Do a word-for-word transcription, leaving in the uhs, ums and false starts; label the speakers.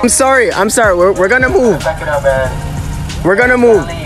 Speaker 1: I'm sorry, I'm sorry, we're, we're gonna move.
Speaker 2: Check it out, man.
Speaker 1: We're gonna move.